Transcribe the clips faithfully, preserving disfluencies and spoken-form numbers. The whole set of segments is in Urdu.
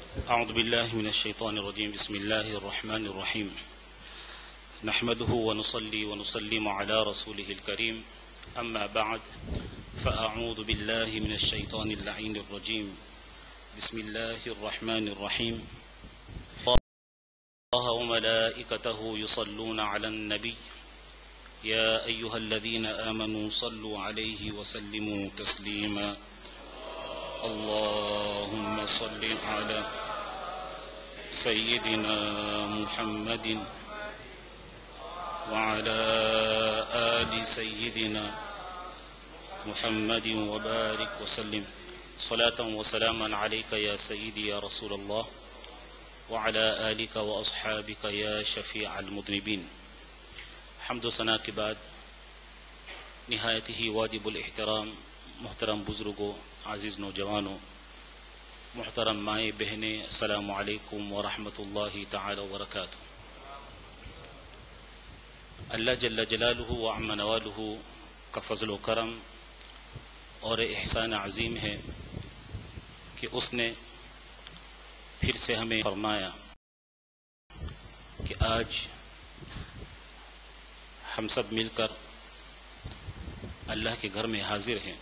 أعوذ بالله من الشيطان الرجيم. بسم الله الرحمن الرحيم. نحمده ونصلي ونسلم على رسوله الكريم. أما بعد فأعوذ بالله من الشيطان اللعين الرجيم. بسم الله الرحمن الرحيم. الله وملائكته يصلون على النبي يا أيها الذين آمنوا صلوا عليه وسلموا تسليما. اللهم صل على سيدنا محمد وعلى آل سيدنا محمد وبارك وسلم صلاة وسلاما عليك يا سيدي يا رسول الله وعلى آلك وأصحابك يا شفيع المذنبين. حمد و ثنا کے بعد نہایت ہی واجب الاحترام محترم بزرگوں، عزیز نوجوانوں، محترم مائیں بہنیں، السلام علیکم ورحمۃ اللہ تعالی وبرکاتہ. اللہ جل جلالہ و عم نوالہ کا فضل و کرم اور احسان عظیم ہے کہ اس نے پھر سے ہمیں فرمایا کہ آج ہم سب مل کر اللہ کے گھر میں حاضر ہیں.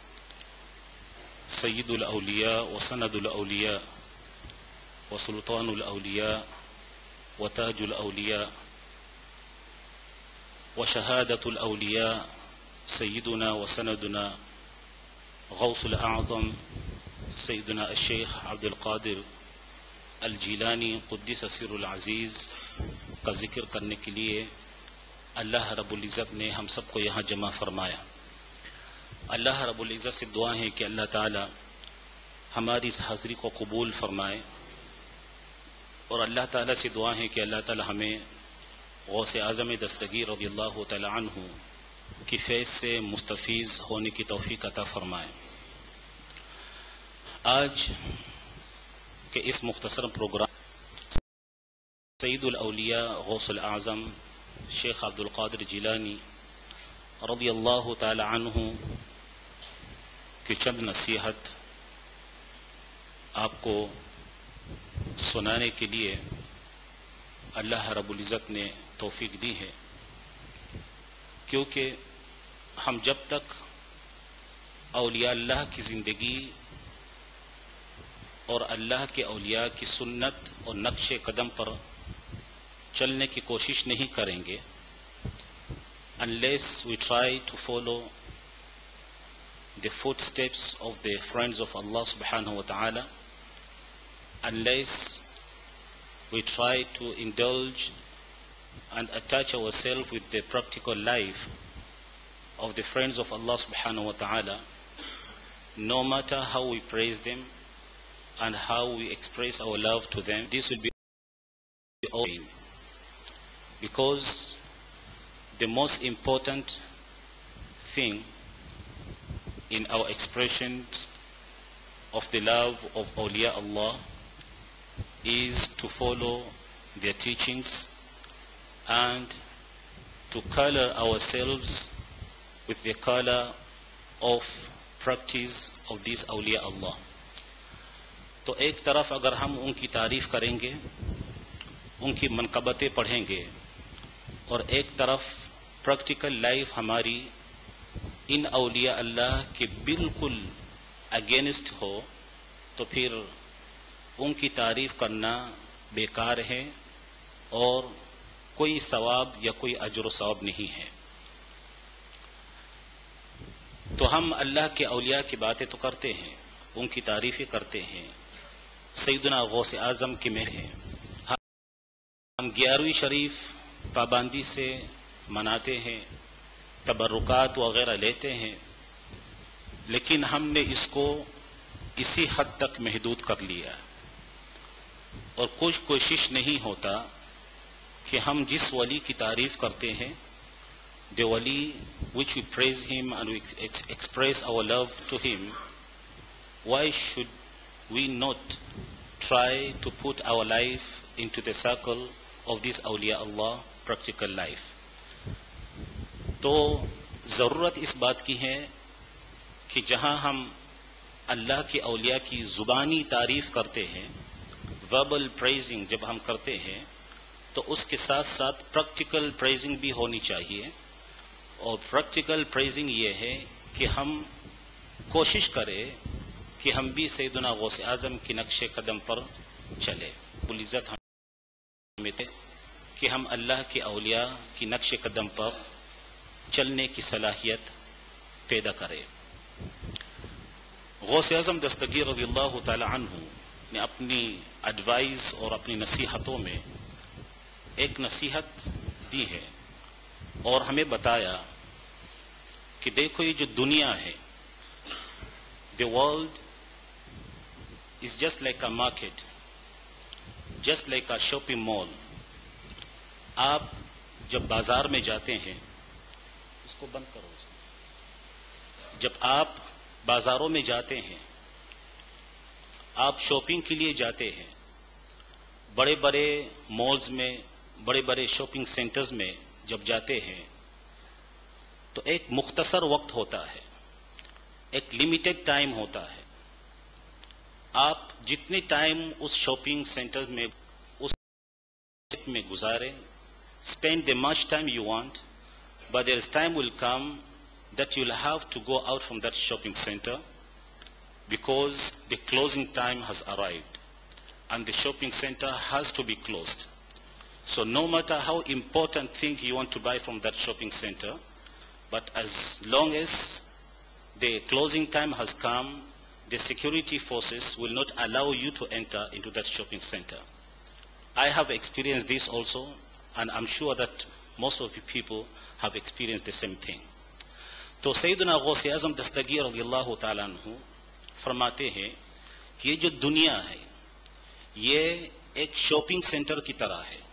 سید الاولیاء و سند الاولیاء و سلطان الاولیاء و تاج الاولیاء و شہادت الاولیاء سیدنا و سندنا غوث الاعظم سیدنا الشیخ عبد القادر الجیلانی قدس سر العزیز کا ذکر کرنے کے لیے اللہ رب العزت نے ہم سب کو یہاں جمع فرمایا. اللہ رب العزت سے دعا ہے کہ اللہ تعالی ہماری اس حاضری کو قبول فرمائے، اور اللہ تعالی سے دعا ہے کہ اللہ تعالی ہمیں غوث اعظم دستگیر رضی اللہ تعالی عنہ کی فیض سے مستفیض ہونے کی توفیق عطا فرمائے. آج کے اس مختصر پروگرام سید الاولیاء غوث الاعظم شیخ عبد القادر جیلانی رضی اللہ تعالی عنہ کی چند نصیحت آپ کو سنانے کے لیے اللہ رب العزت نے توفیق دی ہے، کیونکہ ہم جب تک اولیاء اللہ کی زندگی اور اللہ کے اولیاء کی سنت اور نقش قدم پر چلنے کی کوشش نہیں کریں گے، unless we try to follow the footsteps of the friends of Allah subhanahu wa ta'ala, unless we try to indulge and attach ourselves with the practical life of the friends of Allah subhanahu wa ta'ala, no matter how we praise them and how we express our love to them, this will be all in. Because the most important thing in our expression of the love of awliya Allah is to follow their teachings and to color ourselves with the color of practice of these awliya Allah. تو ایک طرف اگر ہم ان کی تعریف کریں گے، ان کی منقبتیں پڑھیں گے، اور ایک طرف پریکٹیکل لائف ہماری ان اولیاء اللہ کے بالکل اگینسٹ ہو، تو پھر ان کی تعریف کرنا بیکار ہے اور کوئی ثواب یا کوئی اجر و ثواب نہیں ہے. تو ہم اللہ کے اولیاء کی باتیں تو کرتے ہیں، ان کی تعریفیں کرتے ہیں، سیدنا غوث اعظم کی مہر ہے، ہم گیارہویں شریف پابندی سے مناتے ہیں، تبرکات وغیرہ لیتے ہیں، لیکن ہم نے اس کو اسی حد تک محدود کر لیا اور کچھ کوشش نہیں ہوتا کہ ہم جس ولی کی تعریف کرتے ہیں، the wali which we praise him and we ex- express our love to him, why should we not try to put our life into the circle of this awliya Allah practical life? تو ضرورت اس بات کی ہے کہ جہاں ہم اللہ کے اولیاء کی زبانی تعریف کرتے ہیں وربل پریزنگ جب ہم کرتے ہیں تو اس کے ساتھ ساتھ پریکٹیکل پریزنگ بھی ہونی چاہیے. اور پریکٹیکل پریزنگ یہ ہے کہ ہم کوشش کریں کہ ہم بھی سیدنا غوث اعظم کی نقش قدم پر چلے. العزت ہمیں تھے کہ ہم اللہ کے اولیاء کی نقش قدم پر چلنے کی صلاحیت پیدا کرے. غوث اعظم دستگیر رضی اللہ تعالی عنہ نے اپنی ایڈوائز اور اپنی نصیحتوں میں ایک نصیحت دی ہے اور ہمیں بتایا کہ دیکھو یہ جو دنیا ہے, the world is just like a market, just like a shopping mall. آپ جب بازار میں جاتے ہیں, اس کو بند کرو, جب آپ بازاروں میں جاتے ہیں, آپ شاپنگ کے لیے جاتے ہیں, بڑے بڑے مالز میں, بڑے بڑے شاپنگ سینٹرز میں جب جاتے ہیں تو ایک مختصر وقت ہوتا ہے, ایک لمیٹڈ ٹائم ہوتا ہے. آپ جتنے ٹائم اس شاپنگ سینٹر میں اس میں گزاریں, spend the much time you want, but there is time will come that you'll have to go out from that shopping center because the closing time has arrived and the shopping center has to be closed. So no matter how important thing you want to buy from that shopping center, but as long as the closing time has come, the security forces will not allow you to enter into that shopping center. I have experienced this also, and I'm sure that most of the people have experienced the same thing. تو سیدنا غوث اعظم دستگیر رضی اللہ تعالیٰ عنہ فرماتے ہیں کہ یہ جو دنیا ہے یہ ایک شاپنگ سینٹر کی طرح ہے.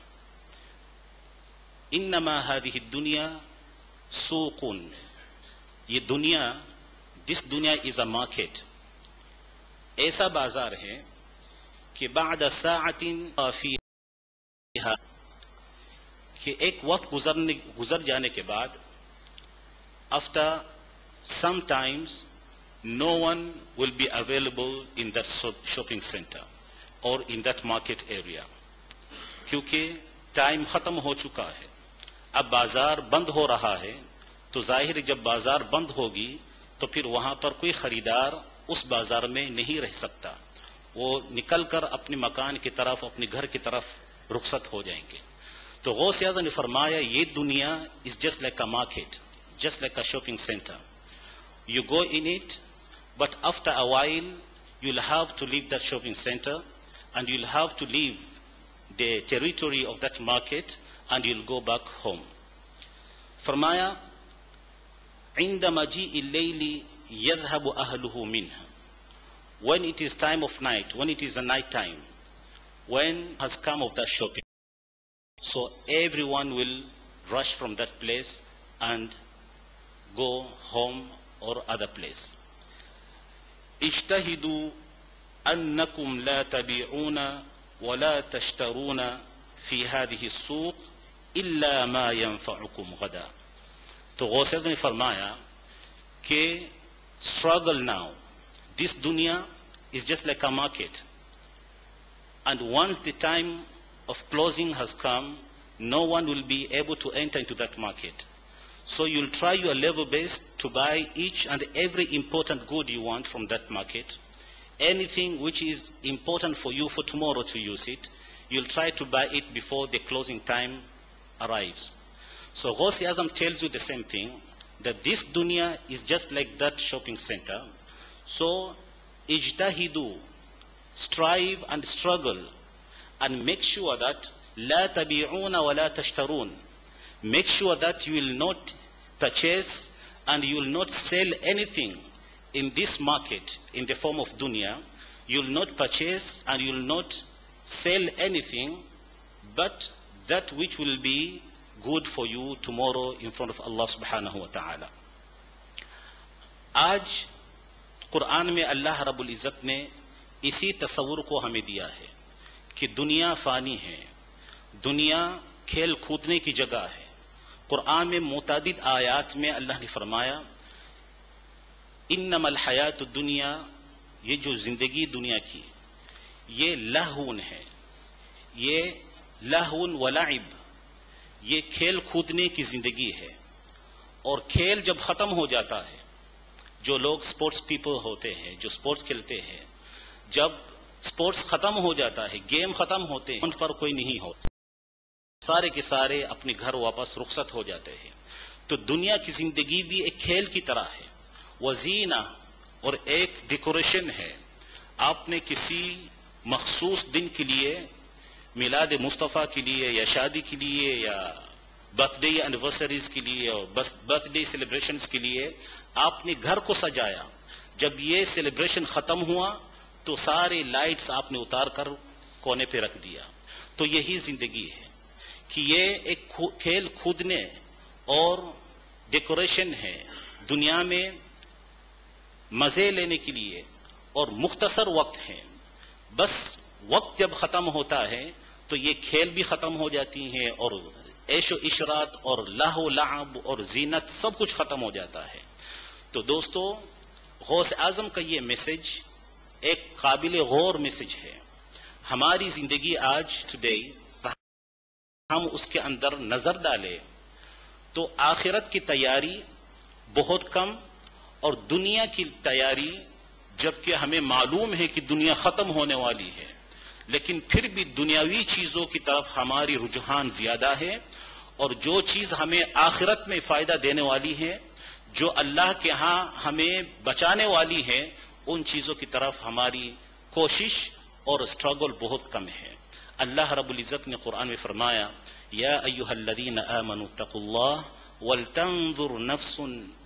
انما هذه الدنيا سوق, یہ دنیا, this دنیا is a market, ایسا بازار ہے کہ بعد ساعت فیہا, کہ ایک وقت گزرنے گزر جانے کے بعد, after some times no one will be available in that shopping center or in that market area, کیونکہ ٹائم ختم ہو چکا ہے. اب بازار بند ہو رہا ہے تو ظاہر جب بازار بند ہوگی تو پھر وہاں پر کوئی خریدار اس بازار میں نہیں رہ سکتا, وہ نکل کر اپنے مکان کی طرف, اپنے گھر کی طرف رخصت ہو جائیں گے. تو غوث اعظم نے فرمایا یہ دنیا is just like a market, just like a shopping center. You go in it, but after a while you'll have to leave that shopping center and you'll have to leave the territory of that market and you'll go back home. فرمایا عند مجيء الليل يذهب أهله منها. When it is time of night, when it is a night time, when has come of that shopping, so everyone will rush from that place and go home or other place. اجتهدوا أنكم لا تبيعون ولا تشترون في هذه السوق إلا ما ينفعكم غدا. تو غوث اعظم نے فرمایا کہ struggle now. This dunya is just like a market, and once the time of closing has come, no one will be able to enter into that market. So you'll try your level best to buy each and every important good you want from that market. Anything which is important for you for tomorrow to use it, you'll try to buy it before the closing time arrives. So Ghaus Azam tells you the same thing, that this dunya is just like that shopping center. So ijtahidu, strive and struggle and make sure that la tabi'una wa la tashtarun. Make sure that you will not purchase and you will not sell anything in this market in the form of dunya. You will not purchase and you will not sell anything but that which will be good for you tomorrow in front of Allah subhanahu wa ta'ala. آج قرآن میں اللہ رب العزت نے اسی تصور کو ہمیں دیا ہے کہ دنیا فانی ہے, دنیا کھیل کودنے کی جگہ ہے. قرآن میں متعدد آیات میں اللہ نے فرمایا انما الحیات الدنیا, یہ جو زندگی دنیا کی, یہ لہون ہے، یہ لہون و لعب، یہ کھیل کودنے کی زندگی ہے. اور کھیل جب ختم ہو جاتا ہے، جو لوگ سپورٹس پیپل ہوتے ہیں، جو سپورٹس کھیلتے ہیں، جب سپورٹس ختم ہو جاتا ہے، گیم ختم ہوتے ہیں، ان پر کوئی نہیں ہو، سارے کے سارے اپنے گھر واپس رخصت ہو جاتے ہیں. تو دنیا کی زندگی بھی ایک کھیل کی طرح ہے، وزینہ اور ایک ڈیکوریشن ہے. آپ نے کسی مخصوص دن کے لیے، میلاد مصطفیٰ کے لیے یا شادی کے لیے یا برتھ ڈے اینیورسریز کے لیے اور برتھ ڈے سیلیبریشنز کے لیے آپ نے گھر کو سجایا. جب یہ سیلیبریشن ختم ہوا تو سارے لائٹس آپ نے اتار کر کونے پہ رکھ دیا. تو یہی زندگی ہے کہ یہ ایک کھیل کودنے اور ڈیکوریشن ہے، دنیا میں مزے لینے کے لیے اور مختصر وقت ہے. بس وقت جب ختم ہوتا ہے تو یہ کھیل بھی ختم ہو جاتی ہیں اور عیش و عشرات اور لہو و لعب اور زینت سب کچھ ختم ہو جاتا ہے. تو دوستو، غوث اعظم کا یہ میسج ایک قابل غور میسج ہے. ہماری زندگی آج ٹوڈے ہم اس کے اندر نظر ڈالیں تو آخرت کی تیاری بہت کم اور دنیا کی تیاری، جبکہ ہمیں معلوم ہے کہ دنیا ختم ہونے والی ہے، لیکن پھر بھی دنیاوی چیزوں کی طرف ہماری رجحان زیادہ ہے. اور جو چیز ہمیں آخرت میں فائدہ دینے والی ہے، جو اللہ کے ہاں ہمیں بچانے والی ہے، ان چیزوں کی طرف ہماری کوشش اور اسٹرگل بہت کم ہے. اللہ رب العزت نے قرآن میں فرمایا، یا ایھا الذین آمنوا اتقوا اللہ ولتنظر نفس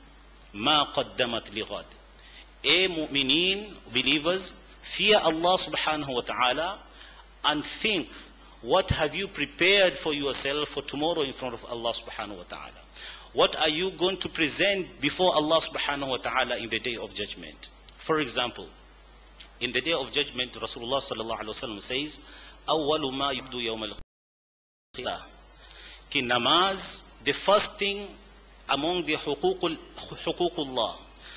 ما قدمت لغد. اے مومنین، believers, fear Allah subhanahu wa ta'ala and think what have you prepared for yourself for tomorrow in front of Allah subhanahu wa ta'ala. What are you going to present before Allah subhanahu wa ta'ala in the day of judgment? For example, in the day of judgment, Rasulullah sallallahu alaihi wasallam says, أول ما يبدو يوم القيامة, ki namaz, the first thing among the حقوق حقوق Allah,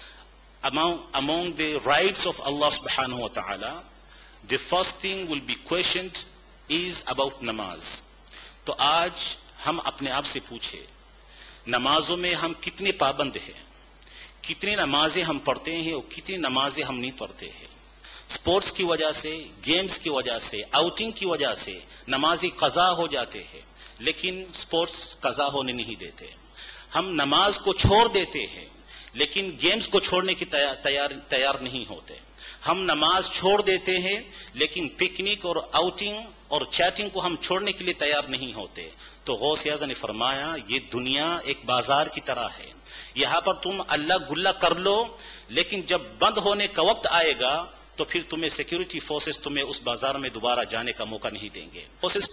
among among the rights of Allah subhanahu wa ta'ala, the first thing will be questioned is about namaz. تو آج ہم اپنے آپ سے پوچھیں، نمازوں میں ہم کتنے پابند ہیں، کتنی نمازیں ہم پڑھتے ہیں اور کتنی نمازیں ہم نہیں پڑھتے ہیں. سپورٹس کی وجہ سے، گیمز کی وجہ سے، آؤٹنگ کی وجہ سے نمازی قضا ہو جاتے ہیں، لیکن سپورٹس قضا ہونے نہیں دیتے. ہم نماز کو چھوڑ دیتے ہیں لیکن گیمز کو چھوڑنے کی تیار تیار نہیں ہوتے. ہم نماز چھوڑ دیتے ہیں لیکن پکنک اور آؤٹنگ اور چیٹنگ کو ہم چھوڑنے کے لیے تیار نہیں ہوتے. تو غوث اعظم نے فرمایا، یہ دنیا ایک بازار کی طرح ہے، یہاں پر تم اللہ گلہ کر لو، لیکن جب بند ہونے کا وقت آئے گا تو پھر تمہیں سیکیورٹی فورسز تمہیں اس بازار میں دوبارہ جانے کا موقع نہیں دیں گے. فورسز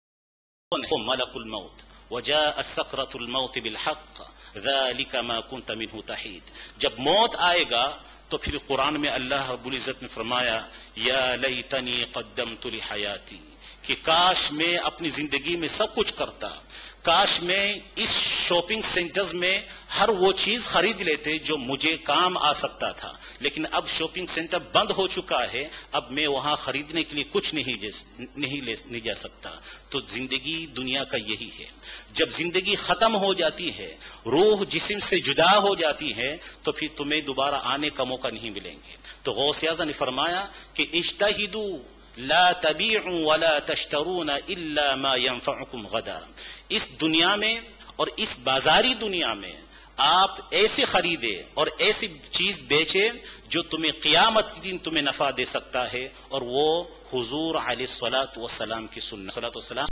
کون ہے؟ ملک الموت. وجاء سکرۃ الموت بالحق ذلک ما كنت منه تحید. جب موت آئے گا تو پھر قرآن میں اللہ رب العزت نے فرمایا، یا لیتنی قدمت لحیاتی، کہ کاش میں اپنی زندگی میں سب کچھ کرتا، کاش میں اس شاپنگ سینٹرز میں ہر وہ چیز خرید لیتے جو مجھے کام آ سکتا تھا، لیکن اب شاپنگ سینٹر بند ہو چکا ہے، اب میں وہاں خریدنے کے لیے کچھ نہیں نہیں لے نہیں جا سکتا. تو زندگی دنیا کا یہی ہے. جب زندگی ختم ہو جاتی ہے، روح جسم سے جدا ہو جاتی ہے، تو پھر تمہیں دوبارہ آنے کا موقع نہیں ملیں گے. تو غوث اعظم نے فرمایا کہ اجتہدوا لا تبیعوا ولا تشترون الا ما ينفعكم غدا. اس دنیا میں اور اس بازاری دنیا میں آپ ایسے خریدے اور ایسی چیز بیچے جو تمہیں قیامت کے دن تمہیں نفع دے سکتا ہے، اور وہ حضور علیہ الصلوۃ والسلام کی سنت صلوۃ والسلام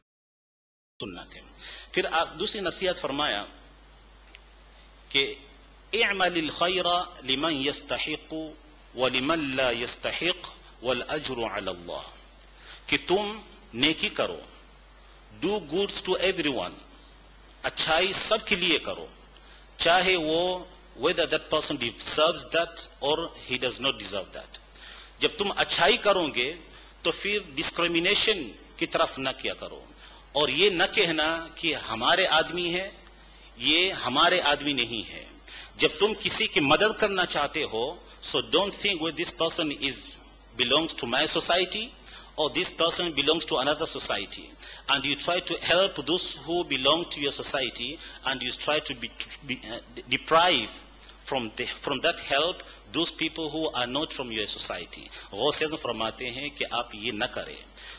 سنت ہے. پھر دوسری نصیحت فرمایا کہ اعمل الخیر لمن يستحق ولمن لا يستحق والاجر علی اللہ، کہ تم نیکی کرو، do goods to everyone, اچھائی سب کے لیے کرو، چاہے وہ whether that person deserves that or he does not deserve that. جب تم اچھائی کرو گے تو پھر ڈسکریمنیشن کی طرف نہ کیا کرو، اور یہ نہ کہنا کہ ہمارے آدمی ہے، یہ ہمارے آدمی نہیں ہے. جب تم کسی کی مدد کرنا چاہتے ہو، so don't think well this person is belongs to my society or this person belongs to another society, and you try to help those who belong to your society, and you try to be, be, uh, deprive from, the, from that help those people who are not from your society. غوث اعظم فرماتے ہیں کہ آپ یہ نہ کریں.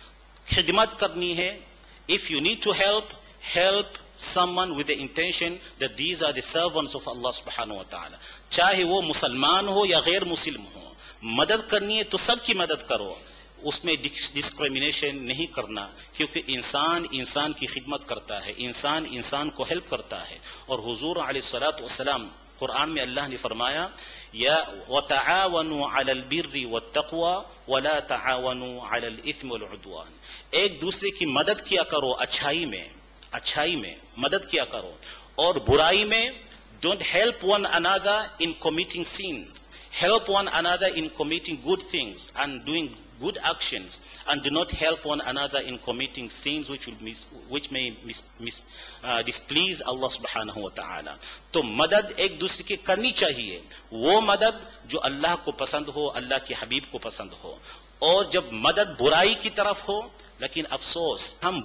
خدمت کرنی ہے. If you need to help, help someone with the intention that these are the servants of Allah subhanahu wa ta'ala. چاہے وہ مسلمان ہو یا غیر مسلم ہو, مدد کرنی ہے تو سب کی مدد کرو, اس میں ڈسکریمنیشن نہیں کرنا, کیونکہ انسان انسان کی خدمت کرتا ہے, انسان انسان کو ہیلپ کرتا ہے. اور حضور علیہ الصلوۃ والسلام قرآن میں اللہ نے فرمایا یا وتعاونوا علی البر والتقوى ولا تعاونوا علی الاثم والعدوان, ایک دوسرے کی مدد کیا کرو اچھائی میں, اچھائی میں مدد کیا کرو, اور برائی میں don't help one another in committing sin, help one another in committing good things and doing good actions, and do not help one another in committing sins which will mis, which may mis, mis, uh, displease Allah subhanahu wa ta'ala. تو مدد ایک دوسرے کی کرنی چاہیے, وہ مدد جو اللہ کو پسند ہو, اللہ کے حبیب کو پسند ہو. اور جب مدد برائی کی طرف ہو, لیکن افسوس ہم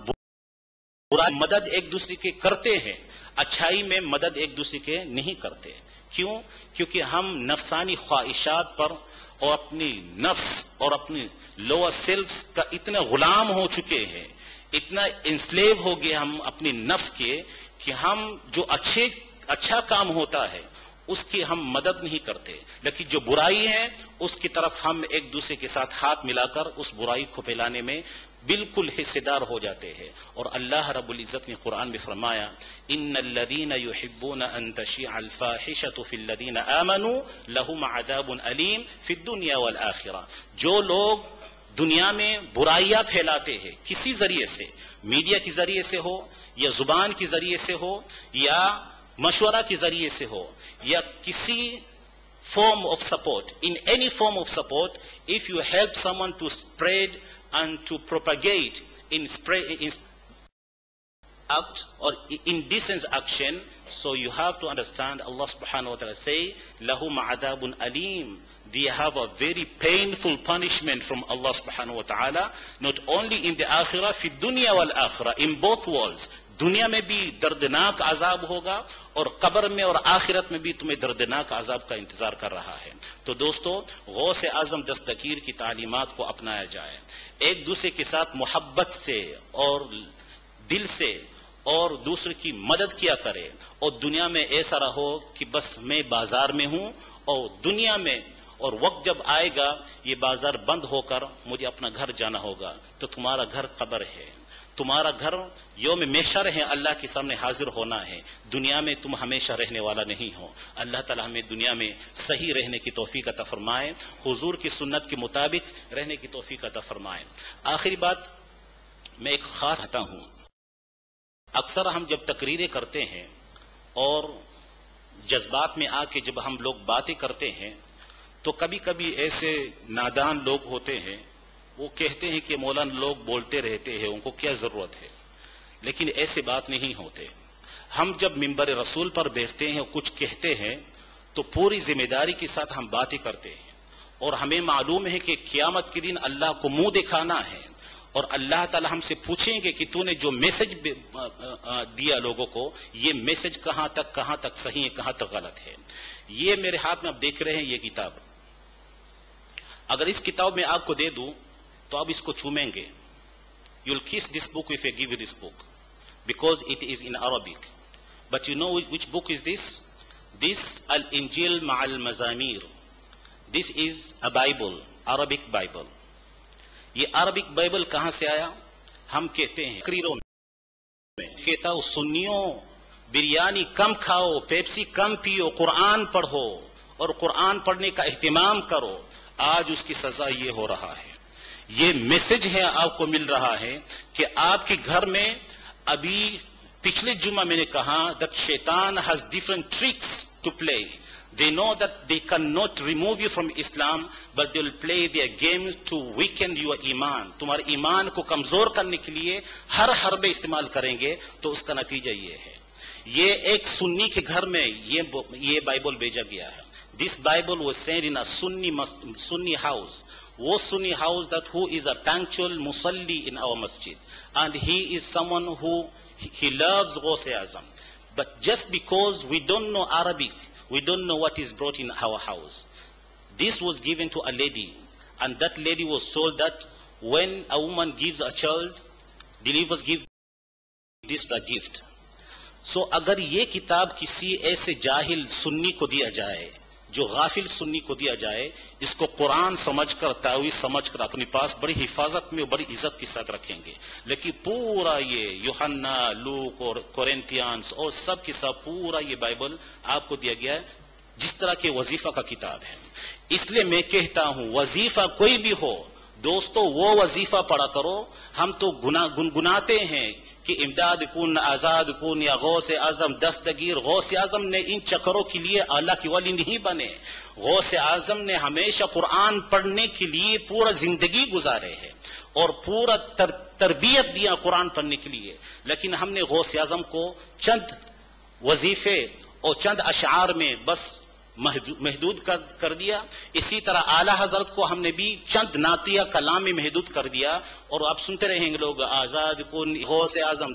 برائی مدد ایک دوسرے کے کرتے ہیں, اچھائی میں مدد ایک دوسرے کے نہیں کرتے. کیوں؟ کیونکہ ہم نفسانی خواہشات پر اور اپنی نفس اور اپنی لوور سیلفز کا اتنا غلام ہو چکے ہیں, اتنا انسلیو ہو گئے ہم اپنی نفس کے, کہ ہم جو اچھے اچھا کام ہوتا ہے اس کی ہم مدد نہیں کرتے, لیکن جو برائی ہے اس کی طرف ہم ایک دوسرے کے ساتھ ہاتھ ملا کر اس برائی کو پھیلانے میں بالکل حصے دار ہو جاتے ہیں. اور اللہ رب العزت نے قرآن میں فرمایا ان الذین یحبون ان تشیع الفاحشۃ فی الذین آمنوا لهم عذاب علیم فی الدنیا والآخرہ. جو لوگ دنیا میں برائیاں پھیلاتے ہیں کسی ذریعے سے, میڈیا کے ذریعے سے ہو یا زبان کے ذریعے سے ہو یا مشورہ کے ذریعے سے ہو یا کسی form of support, in any form of support, if you help someone to spread and to propagate in spread in act or indecent action, so you have to understand Allah subhanahu wa ta'ala say lahum adabun alim, they have a very painful punishment from Allah subhanahu wa ta'ala, not only in the akhirah, fi dunya wal akhirah, in both worlds. دنیا میں بھی دردناک عذاب ہوگا اور قبر میں اور آخرت میں بھی تمہیں دردناک عذاب کا انتظار کر رہا ہے. تو دوستو, غوث اعظم دستگیر کی تعلیمات کو اپنایا جائے, ایک دوسرے کے ساتھ محبت سے اور دل سے اور دوسرے کی مدد کیا کرے, اور دنیا میں ایسا رہو کہ بس میں بازار میں ہوں اور دنیا میں, اور وقت جب آئے گا یہ بازار بند ہو کر مجھے اپنا گھر جانا ہوگا, تو تمہارا گھر قبر ہے, تمہارا گھر یوم محشر ہے, اللہ کے سامنے حاضر ہونا ہے. دنیا میں تم ہمیشہ رہنے والا نہیں ہو. اللہ تعالی ہمیں دنیا میں صحیح رہنے کی توفیق عطا فرمائے, حضور کی سنت کے مطابق رہنے کی توفیق عطا فرمائے. آخری بات میں ایک خاص کہتا ہوں, اکثر ہم جب تقریریں کرتے ہیں اور جذبات میں آ کے جب ہم لوگ باتیں کرتے ہیں, تو کبھی کبھی ایسے نادان لوگ ہوتے ہیں, وہ کہتے ہیں کہ مولانا لوگ بولتے رہتے ہیں, ان کو کیا ضرورت ہے. لیکن ایسے بات نہیں ہوتے. ہم جب منبر رسول پر بیٹھتے ہیں اور کچھ کہتے ہیں تو پوری ذمہ داری کے ساتھ ہم باتیں کرتے ہیں, اور ہمیں معلوم ہے کہ قیامت کے دن اللہ کو منہ دکھانا ہے, اور اللہ تعالی ہم سے پوچھیں گے کہ تو نے جو میسج دیا لوگوں کو, یہ میسج کہاں تک کہاں تک صحیح ہے, کہاں تک غلط ہے. یہ میرے ہاتھ میں آپ دیکھ رہے ہیں یہ کتاب, اگر اس کتاب میں آپ کو دے دوں تو آپ اس کو چومیں گے. You'll kiss this book if I give you this book, because it is in Arabic. But you know which, which book is this? This Al-Injil Ma'al Mazamir. This is a Bible, Arabic Bible. یہ عربک بائبل کہاں سے آیا؟ ہم کہتے ہیں تقریروں میں, کہتا ہوں سنیوں بریانی کم کھاؤ, پیپسی کم پیو, قرآن پڑھو اور قرآن پڑھنے کا اہتمام کرو. آج اس کی سزا یہ ہو رہا ہے. یہ میسج ہے آپ کو مل رہا ہے کہ آپ کے گھر میں ابھی پچھلے جمعہ میں نے کہا that شیطان has different tricks to play. They know that they cannot remove you from Islam, but they will play their games to weaken your ایمان. تمہارے ایمان کو کمزور کرنے کے لیے ہر حربے استعمال کریں گے. تو اس کا نتیجہ یہ ہے, یہ ایک سنی کے گھر میں یہ یہ بائبل بھیجا گیا ہے. This Bible was sent in a Sunni, Sunni house was Sunni house that who is a punctual musalli in our masjid. And he is someone who, he loves Ghaus Azam. But just because we don't know Arabic, we don't know what is brought in our house. This was given to a lady, and that lady was told that when a woman gives a child, delivers, give this a gift. So اگر یہ کتاب کسی ایسے جاہل سنی کو دیا جائے, جو غافل سنی کو دیا جائے, اس کو قرآن سمجھ کر, تاویل سمجھ کر اپنے پاس بڑی حفاظت میں اور بڑی عزت کے ساتھ رکھیں گے. لیکن پورا یہ یوحنا, لوک اور کورنتھیانس اور سب کے ساتھ پورا یہ بائبل آپ کو دیا گیا ہے جس طرح کے وظیفہ کا کتاب ہے. اس لیے میں کہتا ہوں وظیفہ کوئی بھی ہو دوستو وہ وظیفہ پڑھا کرو. ہم تو گنگناتے ہیں کہ امداد کن, آزاد کن یا غوث اعظم دستگیر. غوث اعظم نے ان چکروں کے لیے اللہ کی ولی نہیں بنے. غوث اعظم نے ہمیشہ قرآن پڑھنے کے لیے پورا زندگی گزارے ہے اور پورا تر تربیت دیا قرآن پڑھنے کے لیے. لیکن ہم نے غوث اعظم کو چند وظیفے اور چند اشعار میں بس محدود کر دیا. اسی طرح اعلی حضرت کو ہم نے بھی چند نعتیہ کلام میں محدود کر دیا. اور آپ سنتے رہیں گے لوگ آزاد کن, غوث اعظم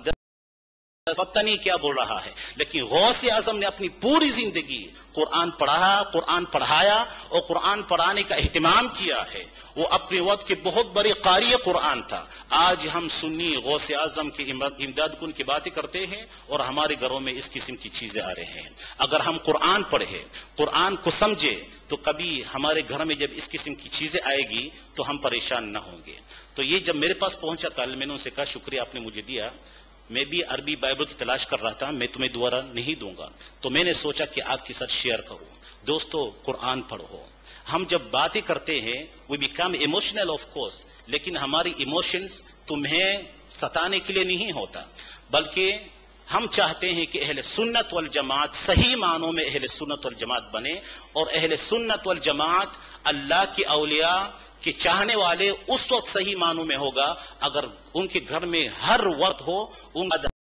پتہ نہیں کیا بول رہا ہے. لیکن غوث اعظم نے اپنی پوری زندگی قرآن پڑھا, قرآن پڑھایا اور قرآن پڑھانے کا اہتمام کیا ہے. وہ اپنے وقت کے بہت بڑے قاری قرآن تھا. آج ہم سنی غوث اعظم کی امداد کن کی باتیں کرتے ہیں اور ہمارے گھروں میں اس قسم کی چیزیں آ رہے ہیں. اگر ہم قرآن پڑھے, قرآن کو سمجھے, تو کبھی ہمارے گھر میں جب اس قسم کی چیزیں آئے گی تو ہم پریشان نہ ہوں گے. تو یہ جب میرے پاس پہنچا کل, میں نے ان سے کہا شکریہ آپ نے مجھے دیا. میں بھی عربی بائبل کی تلاش کر رہا تھا, میں تمہیں دوبارہ نہیں دوں گا. تو میں نے سوچا کہ آپ کے ساتھ شیئر کروں. دوستو قرآن پڑھو. ہم جب باتیں کرتے ہیں we become emotional of course, لیکن ہماری ایموشنز تمہیں ستانے کے لیے نہیں ہوتا, بلکہ ہم چاہتے ہیں کہ اہل سنت والجماعت صحیح معنوں میں اہل سنت والجماعت بنے. اور اہل سنت والجماعت اللہ کی اولیاء کہ چاہنے والے اس وقت صحیح معنوں میں ہوگا اگر ان کے گھر میں ہر وقت ہو, ان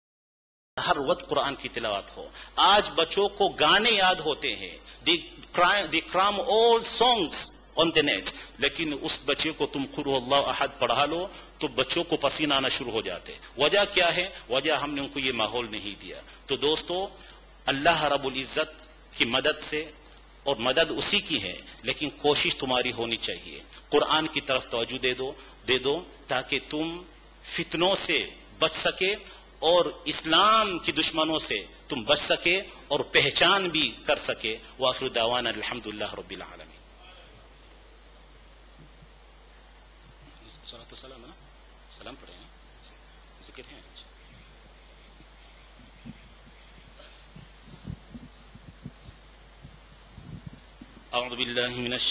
ہر وقت قرآن کی تلاوت ہو. آج بچوں کو گانے یاد ہوتے ہیں, they cram all songs on the net, لیکن اس بچے کو تم قل هو اللہ احد پڑھا لو تو بچوں کو پسینہ آنا شروع ہو جاتے. وجہ کیا ہے؟ وجہ ہم نے ان کو یہ ماحول نہیں دیا. تو دوستو اللہ رب العزت کی مدد سے, اور مدد اسی کی ہے, لیکن کوشش تمہاری ہونی چاہیے. قرآن کی طرف توجہ دے دو دے دو تاکہ تم فتنوں سے بچ سکے اور اسلام کی دشمنوں سے تم بچ سکے اور پہچان بھی کر سکے. وآخر دعوانا الحمدللہ رب العالمین. سلام ہے نا, سلام پڑھیں ہیں, ذکر ہے. اعوذ باللہ من